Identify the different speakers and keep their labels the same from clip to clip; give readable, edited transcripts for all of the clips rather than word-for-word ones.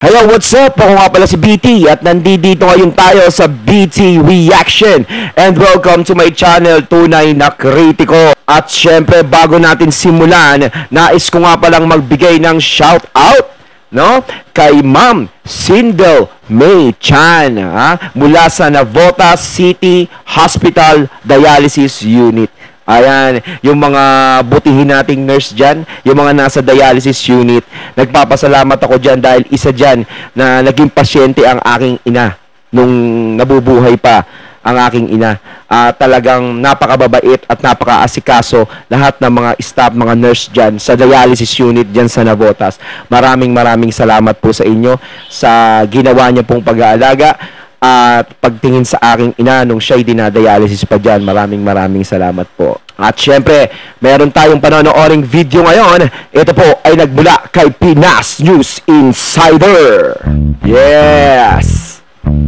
Speaker 1: Hello, what's up? Ako nga pala si BT at nandito ngayon tayo sa BT Reaction. And welcome to my channel, Tunay na Kritiko. At syempre, bago natin simulan, nais ko nga palang magbigay ng shoutout, no? Kay Ma'am Sindel May Chan, mula sa Navotas City Hospital Dialysis Unit. Ayan, yung mga butihin nating nurse dyan, yung mga nasa dialysis unit, nagpapasalamat ako dyan dahil isa dyan na naging pasyente ang aking ina nung nabubuhay pa ang aking ina. Talagang napakababait at napakaasikaso lahat ng mga staff, mga nurse dyan sa dialysis unit dyan sa Navotas. Maraming salamat po sa inyo sa ginawa niyo pong pag-aalaga at pagtingin sa aking ina nung siya'y dinadialysis pa dyan. Maraming salamat po. At syempre, meron tayong panonooring video ngayon. Ito po ay nagmula kay Pinas News Insider. Yes!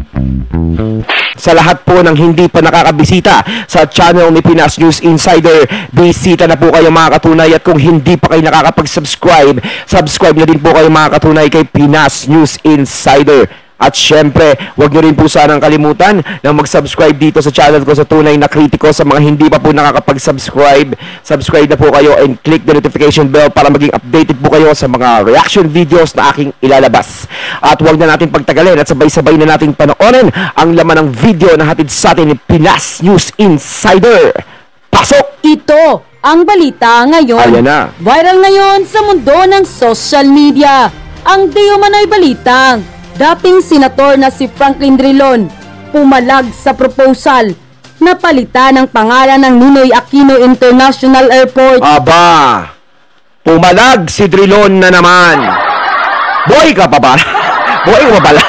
Speaker 1: Sa lahat po ng hindi pa nakakabisita sa channel ni Pinas News Insider, bisita na po kayo mga katunay. At kung hindi pa kayo nakakapag-subscribe, subscribe na din po kayo mga katunay kay Pinas News Insider. At syempre, huwag nyo rin po sanang kalimutan na mag-subscribe dito sa channel ko sa Tunay na Kritiko. Sa mga hindi pa po nakakapag-subscribe, subscribe na po kayo and click the notification bell para maging updated po kayo sa mga reaction videos na aking ilalabas. At huwag na natin pagtagalin at sabay-sabay na natin panoorin ang laman ng video na hatid sa atin ni Pinas News Insider. Pasok!
Speaker 2: Ito ang balita ngayon.
Speaker 1: Ayan na.
Speaker 2: Viral ngayon sa mundo ng social media. Ang di umano'y balitang dating senator na si Drilon pumalag sa proposal na palitan ang pangalan ng Ninoy Aquino International Airport.
Speaker 1: Aba, pumalag si Drilon na naman. Boy ka pa ba? Boy ka ba?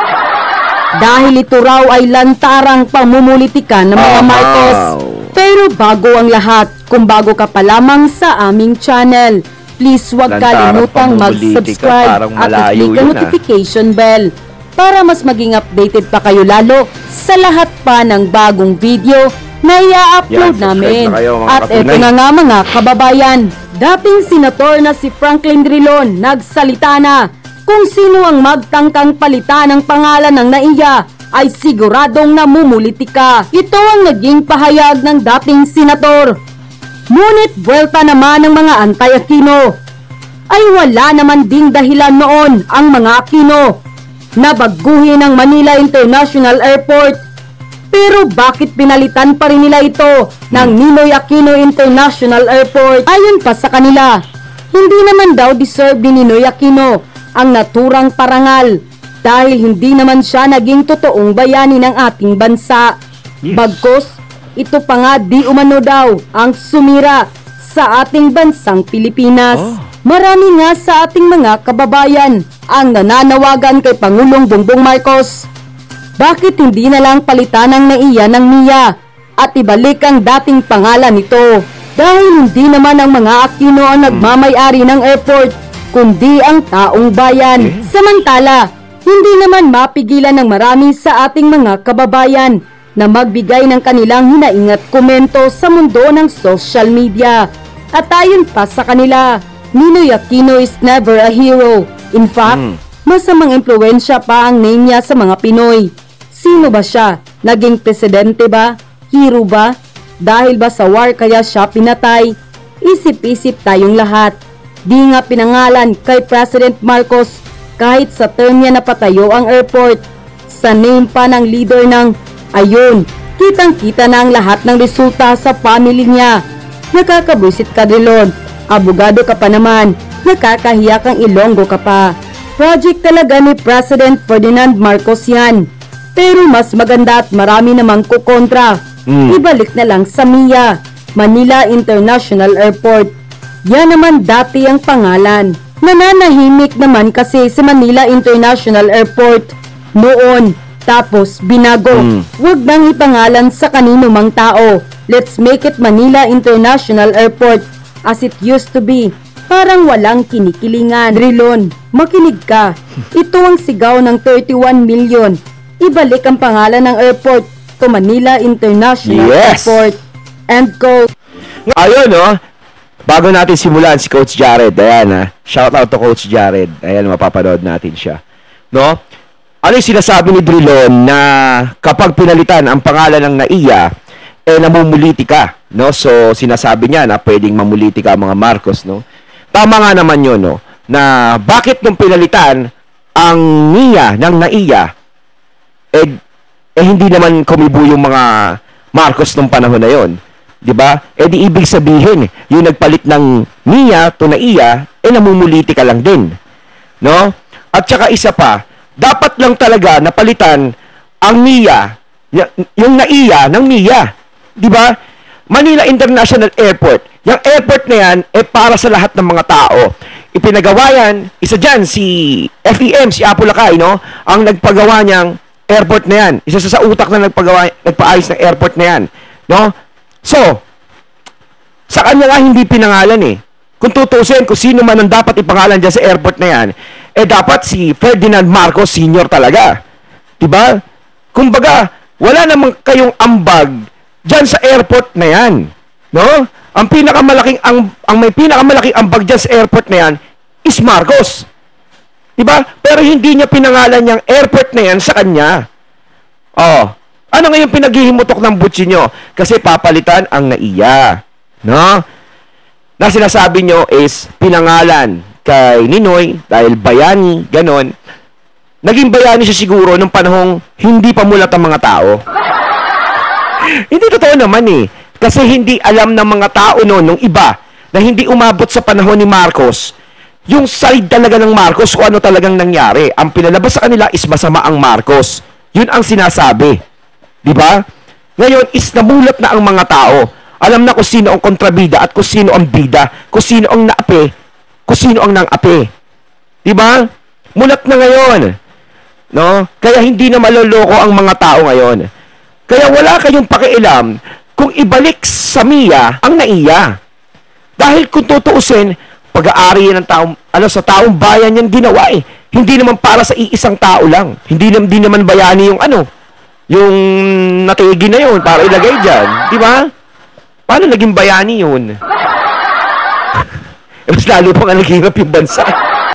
Speaker 2: Dahil ito raw ay lantarang pamumulitikan ng mga Marcos. Pero bago ang lahat, kung bago ka pa lamang sa aming channel, please huwag kalimutang mag-subscribe at i-click ang notification bell para mas maging updated pa kayo lalo sa lahat pa ng bagong video na i-upload namin. At eto na nga mga kababayan, dating senator na si Drilon nagsalita na kung sino ang magtangkang palitan ng pangalan ng Naia ay siguradong namumulitika. Ito ang naging pahayag ng dating senator. Ngunit buwelta naman ng mga anti-Aquino ay wala naman ding dahilan noon ang mga Aquino na baguhin ang Manila International Airport. Pero bakit pinalitan pa rin nila ito ng Ninoy Aquino International Airport? Ayon pa sa kanila, hindi naman daw deserve ni Ninoy Aquino ang naturang parangal dahil hindi naman siya naging totoong bayani ng ating bansa. Bagkus, ito pa nga di umano daw ang sumira sa ating bansang Pilipinas. Marami nga sa ating mga kababayan ang nananawagan kay Pangulong Bongbong Marcos. Bakit hindi na lang palitan ang Naia ng Nia at ibalik ang dating pangalan nito? Dahil hindi naman ang mga Aquino ang nagmamay-ari ng airport, kundi ang taong bayan. Samantala, hindi naman mapigilan ng marami sa ating mga kababayan na magbigay ng kanilang hinaing at komento sa mundo ng social media. At ayon pa sa kanila, Ninoy Aquino is never a hero. In fact, masamang impluwensya pa ang name niya sa mga Pinoy. Sino ba siya? Naging presidente ba? Hero ba? Dahil ba sa war kaya siya pinatay? Isip-isip tayong lahat. Di nga pinangalan kay President Marcos kahit sa term niya napatayo ang airport. Sa name pa ng leader ng ayun, kitang-kita na ang lahat ng resulta sa family niya. Nakakabwisit ka, Drilon. Abogado ka pa naman. Nakakahiya kang Ilonggo ka pa. Project talaga ni President Ferdinand Marcos yan. Pero mas maganda at marami namang kukontra. Ibalik na lang sa MIA, Manila International Airport. Yan naman dati ang pangalan. Nananahimik naman kasi sa Manila International Airport noon. Tapos binago. Huwag nang ipangalan sa kanino mang tao. Let's make it Manila International Airport as it used to be. Parang walang kinikilingan. Drilon, makinig ka. Ito ang sigaw ng 31 million. Ibalik ang pangalan ng airport to Manila International Airport. And go.
Speaker 1: Ayun, no? Bago natin simulan si Coach Jared, ayan, shout out to Coach Jared. Ayan, mapapanood natin siya. no? Ano yung sinasabi ni Drilon na kapag pinalitan ang pangalan ng Naia, namumuliti ka, no? So, sinasabi niya na pwedeng mamuliti ka mga Marcos, no? Tama nga naman yun, no? Na bakit nung pinalitan ang Nia ng Naia, hindi naman kumibo yung mga Marcos nung panahon na yon, di ba? Di ibig sabihin, yung nagpalit ng Nia to Naia, namumuliti ka lang din, no? At saka isa pa, dapat lang talaga napalitan ang Nia, yung Naia ng Nia, di ba? Manila International Airport. Yung airport na yan para sa lahat ng mga tao. Ipinagawa yan, isa dyan si FEM, si Apo Lakay, no? Ang nagpagawa niyang airport na yan. Isa sa utak na nagpaayos ng airport na yan, no? So, sa kanya nga hindi pinangalan eh. Kung tutusin kung sino man ang dapat ipangalan dyan sa airport na yan, dapat si Ferdinand Marcos Sr. talaga. Diba? Kumbaga, wala namang kayong ambag dyan sa airport na yan. No? Ang may pinakamalaking ambag dyan sa airport na yan is Marcos. Diba? Pero hindi niya pinangalan yung airport na yan sa kanya. Ano ngayon pinaghihimutok ng butsi nyo? Kasi papalitan ang Naia. No? Na sinasabi nyo is pinangalan kay Ninoy dahil bayani, ganon. Naging bayani siya siguro nung panahong hindi pa mulat ang mga tao. Hindi totoo naman eh. Kasi hindi alam ng mga tao noon, nung iba, na hindi umabot sa panahon ni Marcos, yung side talaga ng Marcos kung ano talagang nangyari. Ang pinalabas sa kanila is masama ang Marcos. Yun ang sinasabi. Diba? Ngayon is namulat na ang mga tao. Alam na kung sino ang kontrabida at kung sino ang bida, kung sino ang naapi, kung sino ang nang-api. Diba? Mulat na ngayon. No? Kaya hindi na maloloko ang mga tao ngayon. Kaya wala kayong pakialam kung ibalik sa Mia ang Naia. Dahil kung tutuusin, pag-aari ng taong, sa taong bayan yan ginawa eh. Hindi naman para sa iisang tao lang. Hindi naman bayani yung yung natigi na yun para ilagay dyan. Diba? Paano naging bayani yun? Mas lalo pa nga naghihirap yung bansa.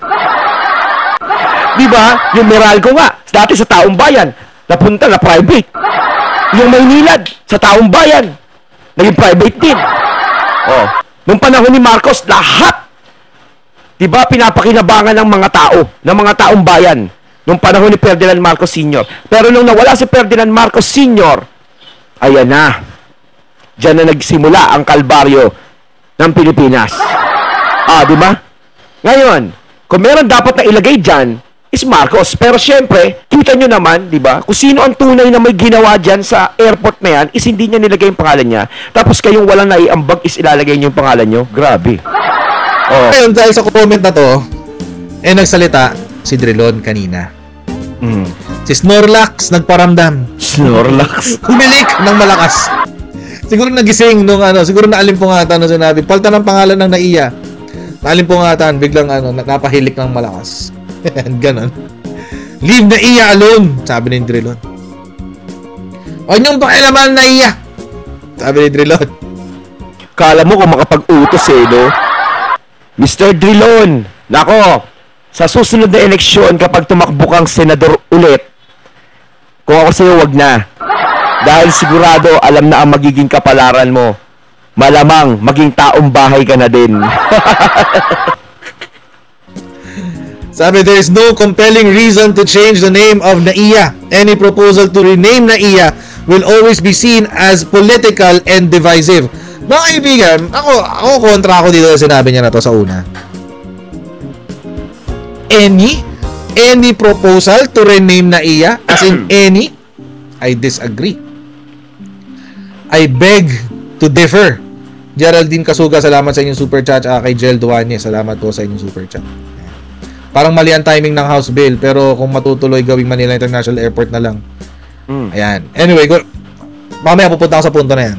Speaker 1: Diba? Yung Meralco nga, dati sa taong bayan, napunta na private. Yung Maynilad, sa taong bayan, naging private din. Nung panahon ni Marcos, lahat, diba, pinapakinabangan ng mga tao, ng mga taong bayan, nung panahon ni Ferdinand Marcos Sr. Pero nung nawala si Ferdinand Marcos Sr., ayan na, diyan na nagsimula ang kalbaryo ng Pilipinas. Diba? Ngayon, kung meron dapat na ilagay dyan, is Marcos. Pero syempre, kita nyo naman, diba? Kung sino ang tunay na may ginawa dyan sa airport na yan, is hindi niya nilagay yung pangalan niya. Tapos kayong walang naiambag is ilalagay niyo yung pangalan nyo. Grabe.
Speaker 3: Ngayon, dahil sa comment na to, nagsalita si Drilon kanina. Si Snorlax nagparamdam.
Speaker 1: Snorlax?
Speaker 3: Humilik ng malakas. Siguro nagising nung siguro naalimpungatan nung sinabi, palta ng pangalan ng Naia. Naalimpungatan, biglang napahilik ng malakas. Ganon. Leave Naia alone, sabi ni Drilon. Huwag niyong pakialaman Naia, sabi ni Drilon.
Speaker 1: Kala mo kung makapag-utos no? Mr. Drilon, nako, sa susunod na eleksyon kapag tumakbo kang senador ulit, kung ako sa'yo, wag na. Dahil sigurado, alam na ang magiging kapalaran mo. Malamang, maging taong bahay ka na din.
Speaker 3: Sabi, there is no compelling reason to change the name of Naia. Any proposal to rename Naia will always be seen as political and divisive. Mga kaibigan, ako kontra ako dito sa sinabi niya na to sa una. Any proposal to rename Naia, as in any, I disagree. I beg to differ. Geraldine Kasuga, salamat sa inyong super chat. Kay Jel Duane, salamat po sa inyong super chat. Parang mali ang timing ng House Bill, pero kung matutuloy gawing Manila International Airport na lang. Ayan. Anyway, mamaya pupunta ako sa punto na yan.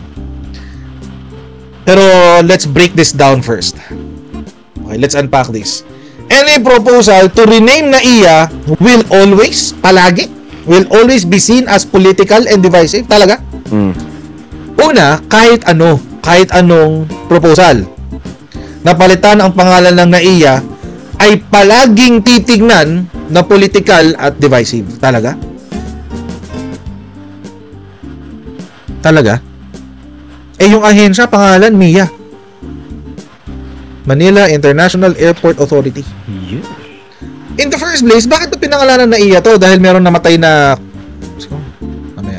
Speaker 3: Pero let's break this down first. Okay, let's unpack this. Any proposal to rename Naia will always be seen as political and divisive. Talaga? Una, kahit anong proposal na palitan ang pangalan ng Naia ay palaging titignan na political at divisive. Talaga? Talaga? Eh, yung ahensya, pangalan, MIA. Manila International Airport Authority.
Speaker 1: Yeah.
Speaker 3: In the first place, bakit ito pinangalanan na NAIA to? Dahil meron namatay na... Mamaya.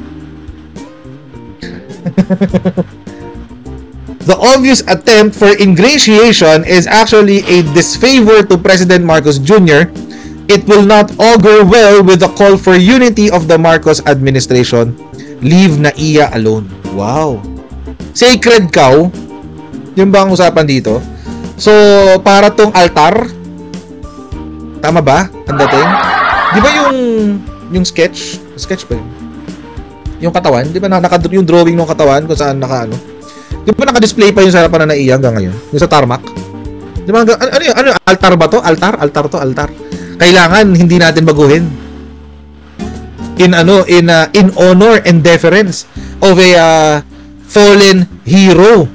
Speaker 3: The obvious attempt for ingratiation is actually a disfavor to President Marcos Jr. It will not augur well with the call for unity of the Marcos administration. Leave NAIA alone. Wow. Sacred cow? Yung ba ang usapan dito? So, para tong altar? Tama ba? Ang dating? Di ba yung sketch? Sketch ba yun? Yung katawan? Di ba yung drawing ng katawan kung saan naka-ano? Di ba naka-display pa yung sa harapan na NAIA hanggang ngayon? Yung sa tarmac? Di ba, ano, altar ba to? Altar? Altar to, altar. Kailangan hindi natin baguhin. In honor and deference of a fallen hero.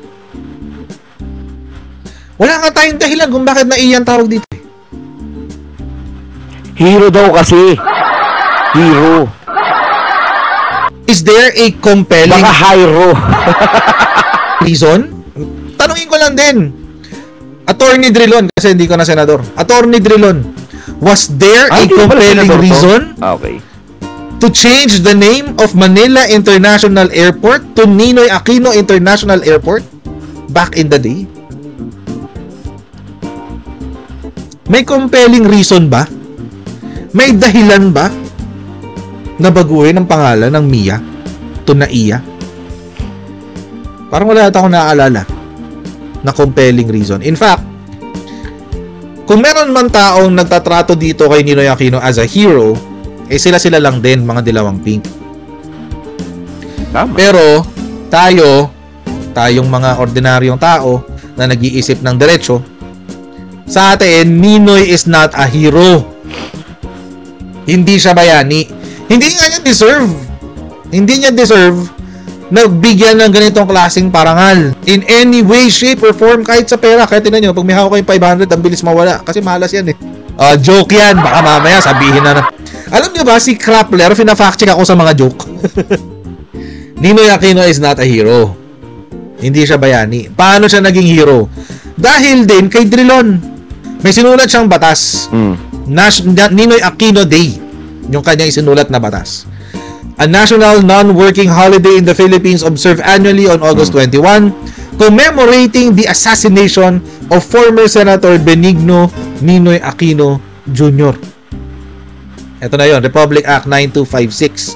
Speaker 3: Wala nga tayong dahilan kung bakit NAIA ang tawag dito.
Speaker 1: Hero daw kasi. Hero.
Speaker 3: Is there a compelling...
Speaker 1: Baka Hyro.
Speaker 3: reason? Tanungin ko lang din. Attorney Drilon, kasi hindi ko na senador. Attorney Drilon, was there a compelling reason to change the name of Manila International Airport to Ninoy Aquino International Airport back in the day? May compelling reason ba? May dahilan ba na baguhin ang pangalan ng MIA to NAIA? Parang wala akong naaalala na compelling reason. In fact, kung meron man taong nagtatrato dito kay Ninoy Aquino as a hero, eh sila lang din, mga dilawang pink.
Speaker 1: Tama.
Speaker 3: Pero tayong mga ordinaryong tao na nag-iisip ng diretso, sa atin, Ninoy is not a hero. Hindi siya bayani. Hindi niya deserve na bigyan ng ganitong klaseng parangal. In any way, shape, or form, kahit sa pera. Kaya tinan nyo, pag may hawak kayong 500, ang bilis mawala. Kasi malas yan eh. Joke yan. Baka mamaya sabihin na. Alam nyo ba, si Krappler, fina-fact check ako sa mga joke. Ninoy Aquino is not a hero. Hindi siya bayani. Paano siya naging hero? Dahil din kay Drilon. May sinulat siyang batas. Ninoy Aquino Day. Yung kanyang isinulat na batas. A national non-working holiday in the Philippines observed annually on August 21, commemorating the assassination of former Senator Benigno Ninoy Aquino Jr. Ito na yon, Republic Act 9256.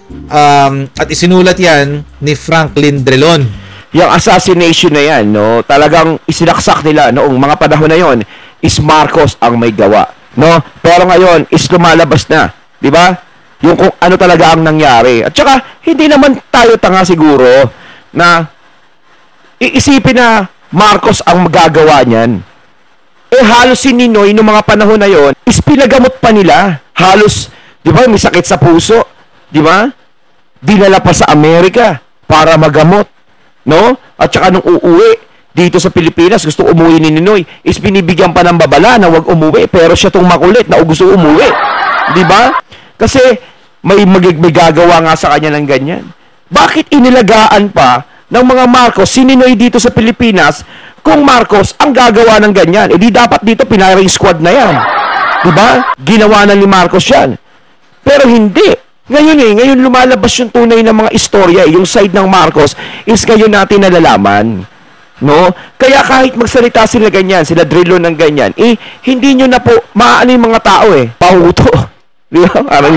Speaker 3: At isinulat yan ni Franklin Drilon.
Speaker 1: Yung assassination na yan, no, talagang isinaksak nila noong mga panahon na yon is Marcos ang may gawa, no? Pero ngayon is lumalabas na, di ba? Yung kung ano talaga ang nangyari. At saka, hindi naman tayo tanga siguro na iisipin na Marcos ang magagawa niyan. Eh, halos si Ninoy noong mga panahon na yon is pinagamot pa nila. Halos, di ba, may sakit sa puso. Di ba? Dinala pa sa Amerika para magamot. No? At saka nung uuwi dito sa Pilipinas, gusto umuwi ni Ninoy, is binibigyan pa ng babala na wag umuwi. Pero siya tong makulit na gusto umuwi. Di ba? Kasi, may gagawa nga sa kanya ng ganyan. Bakit inilagaan pa ng mga Marcos si Ninoy dito sa Pilipinas kung Marcos ang gagawa ng ganyan? Eh di dapat dito pinaring squad na yan. Diba? Ginawa na ni Marcos yan. Pero hindi. Ngayon lumalabas yung tunay na mga istorya. Yung side ng Marcos is ngayon natin nalalaman. No? Kaya kahit magsalita sila ganyan, sila Drilon ng ganyan, eh hindi nyo na po maaano yung mga tao eh. Pauto. Diba? Parang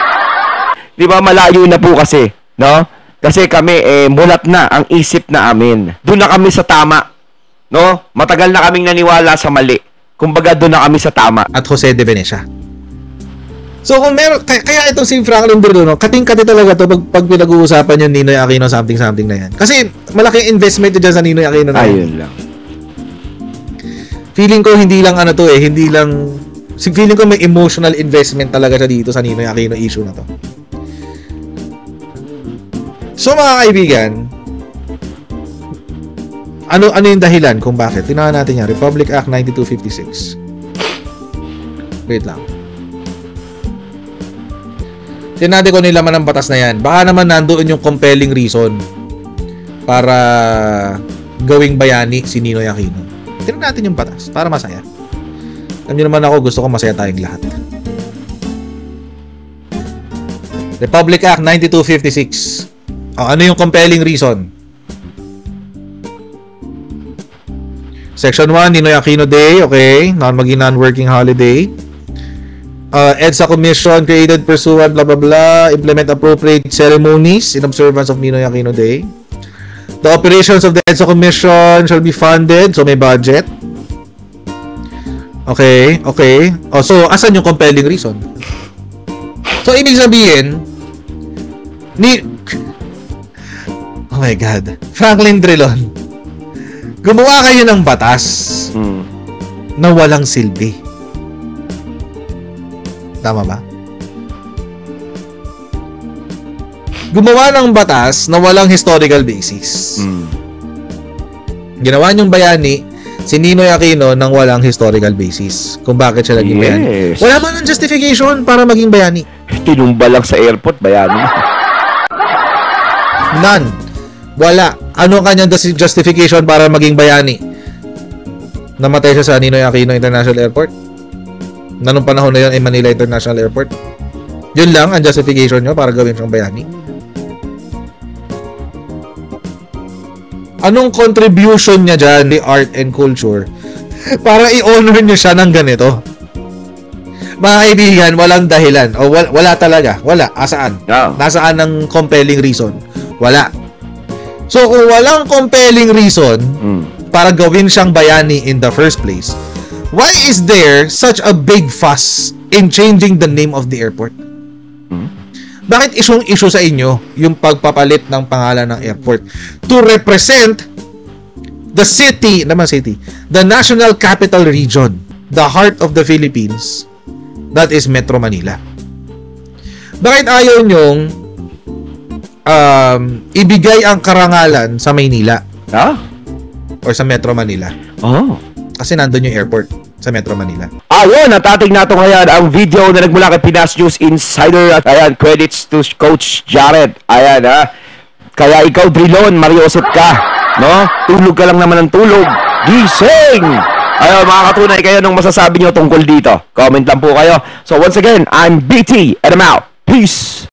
Speaker 1: di ba malayo na po kasi, no? Kasi kami mulat na ang isip na amin. Doon na kami sa tama, no? Matagal na kaming naniwala sa mali. Kumbaga doon na kami sa tama.
Speaker 3: At Jose de Venecia. So kung meron, kaya itong si Franklin Drilon, no, kating-kati talaga to pag pinag-uusapan yung Ninoy Aquino something na yan. Kasi malaking investment dyan sa Ninoy Aquino na yan.
Speaker 1: Ayun lang.
Speaker 3: Feeling ko hindi lang ano to hindi lang, feeling ko may emotional investment talaga siya dito sa Ninoy Aquino issue na to. So mga kaibigan, ano yung dahilan kung bakit? Tingnan natin yan. Republic Act 9256. Wait lang. Tingnan natin kung nilaman ng batas na yan. Baka naman nandoon yung compelling reason para gawing bayani si Ninoy Aquino. Tingnan natin yung batas para masaya. Alam niyo naman ako, gusto ko masaya tayong lahat. Republic Act 9256. Ano yung compelling reason? Section 1, Ninoy Aquino Day. Okay. Maging non-working holiday. EDSA Commission created pursuant blah blah blah. Implement appropriate ceremonies in observance of Ninoy Aquino Day. The operations of the EDSA Commission shall be funded. So may budget. Okay. So asan yung compelling reason? So ibig sabihin oh my God, Franklin Drilon, gumawa kayo ng batas na walang silbi. Tama ba? Gumawa ng batas na walang historical basis. Ginawa niyong bayani si Ninoy Aquino ng walang historical basis kung bakit siya naging bayani. Wala man ng justification para maging bayani.
Speaker 1: Tinumba lang sa airport, bayani.
Speaker 3: None. Wala. Ano kanyang justification para maging bayani? Namatay siya sa Ninoy Aquino International Airport. Nanong panahon na yun ay Manila International Airport. Yun lang ang justification nyo para gawin siyang bayani. Anong contribution niya dyan, the art and culture, para i-honor nyo siya ng ganito? Mga kaibigan, walang dahilan. O wala talaga. Wala. Asaan? Nasaan ang compelling reason? Wala. So, kung walang compelling reason para gawin siyang bayani in the first place, why is there such a big fuss in changing the name of the airport? Bakit isyong-issue sa inyo yung pagpapalit ng pangalan ng airport to represent the city, the National Capital Region, the heart of the Philippines, that is Metro Manila? Bakit ayaw nyong ibigay ang karangalan sa Maynila? Or sa Metro Manila? Kasi nandun yung airport sa Metro Manila.
Speaker 1: Ayun, natating nato ngayon ang video na nagmula kay Pinas News Insider. At ayan, credits to Coach Jared. Ayan kaya ikaw, Drilon, mariosep ka, no? Tulog ka lang naman ng tulog. Gising! Ayun, mga katunay kayo nung masasabi nyo tungkol dito. Comment lang po kayo. So once again, I'm BT and I'm out. Peace!